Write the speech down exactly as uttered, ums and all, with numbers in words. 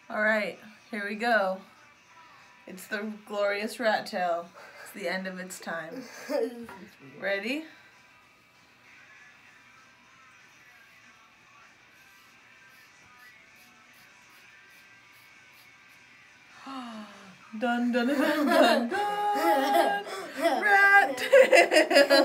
Alright, here we go. It's the glorious rat tail. It's the end of its time. Ready? Dun dun dun dun dun! Rat tail!